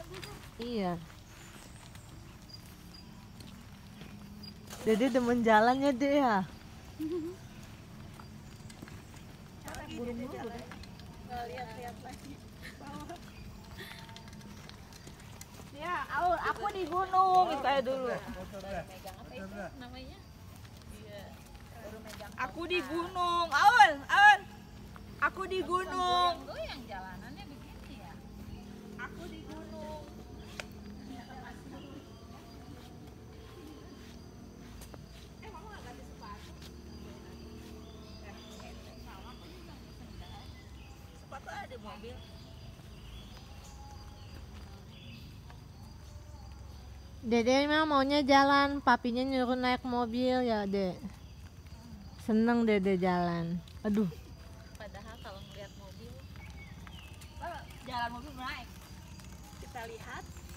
Iya. Dede demen jalannya deh ya. Lihat-lihat lagi. Ya, aku di gunung saya dulu. Megang apa itu namanya? Iya. Aku di gunung, Aul. Aku di gunung. Goyang jalanannya begini ya. Aku di gunung. Mama nggak ganti sepatu? Sama aku juga sendal. Sepatu ada mobil. Dede mah maunya jalan, papinya nyuruh naik mobil ya, Dek. Seneng Dede jalan. Aduh. Padahal kalau melihat mobil, jalan mobil naik. Kita lihat